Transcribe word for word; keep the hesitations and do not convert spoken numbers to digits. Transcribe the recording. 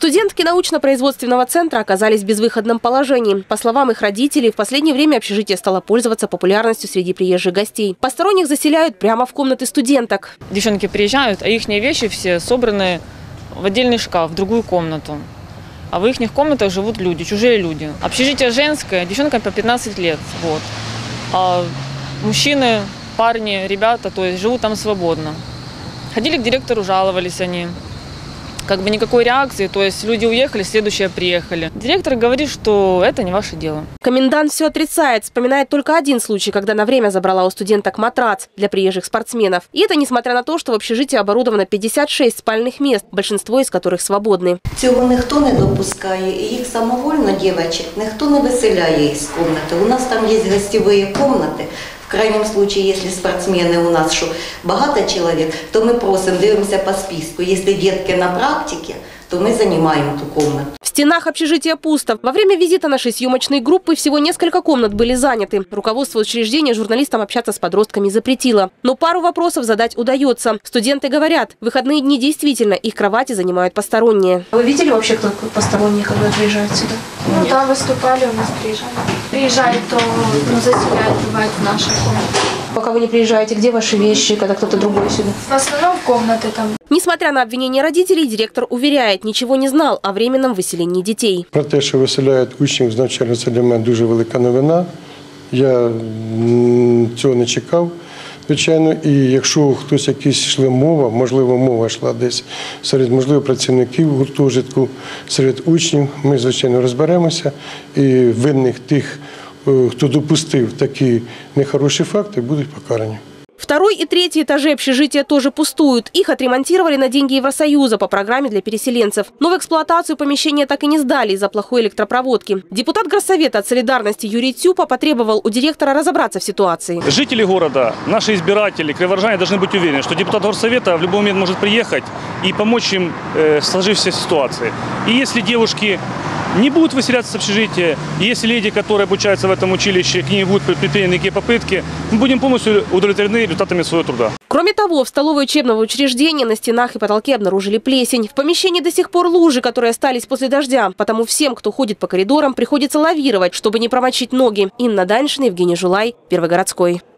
Студентки научно-производственного центра оказались в безвыходном положении. По словам их родителей, в последнее время общежитие стало пользоваться популярностью среди приезжих гостей. Посторонних заселяют прямо в комнаты студенток. Девчонки приезжают, а их вещи все собраны в отдельный шкаф, в другую комнату. А в их комнатах живут люди, чужие люди. Общежитие женское, девчонкам по пятнадцать лет. Вот. А мужчины, парни, ребята, то есть живут там свободно. Ходили к директору, жаловались они. Как бы никакой реакции, то есть люди уехали, следующие приехали. Директор говорит, что это не ваше дело. Комендант все отрицает, вспоминает только один случай, когда на время забрала у студенток матрац для приезжих спортсменов. И это несмотря на то, что в общежитии оборудовано пятьдесят шесть спальных мест, большинство из которых свободны. Цього ніхто не допускає, і їх самовольно, дівчат, ніхто не виселяє із кімнати. У нас там є гостєві кімнати. В крайнем случае, если спортсмены у нас что, багато человек, то мы просим, дивимся по списку. Если детки на практике, то мы занимаем эту комнату. В стенах общежития пусто. Во время визита нашей съемочной группы всего несколько комнат были заняты. Руководство учреждения журналистам общаться с подростками запретило. Но пару вопросов задать удается. Студенты говорят, в выходные дни действительно их кровати занимают посторонние. Вы видели вообще, кто посторонние, когда приезжают сюда? Ну Нет. Да, выступали, у нас приезжали. Приезжают, то ну, заселяют, бывает, в нашей комнате. Пока вы не приезжаете, где ваши вещи, когда кто-то другой сюда? В основном комнаты там. Несмотря на обвинения родителей, директор уверяет, ничего не знал о временном выселении детей. Про те, що виселяють учнів, значить, це для мене дуже велика новина. Я цього не чекав, звичайно. І якщо хтось якісь йшла мова, можливо, мова йшла десь серед, можливо, працівників гуртожитку, серед учнів, ми, звичайно, розберемося. І винних тих, хто допустив такі нехороші факти, будуть покарані. Второй и третий этажи общежития тоже пустуют. Их отремонтировали на деньги Евросоюза по программе для переселенцев. Но в эксплуатацию помещения так и не сдали из-за плохой электропроводки. Депутат Горсовета от «Солидарности» Юрий Цюпа потребовал у директора разобраться в ситуации. Жители города, наши избиратели, криворожане должны быть уверены, что депутат Горсовета в любой момент может приехать и помочь им э, в сложившейся ситуации. И если девушки не будут выселяться с общежития, и если леди, которые обучаются в этом училище, к ним будут предприняты некие попытки, мы будем полностью удовлетворены результатами своего труда. Кроме того, в столовой учебного учреждения на стенах и потолке обнаружили плесень. В помещении до сих пор лужи, которые остались после дождя. Потому всем, кто ходит по коридорам, приходится лавировать, чтобы не промочить ноги. Инна Даньшина, Евгений Жулай, Первый городской.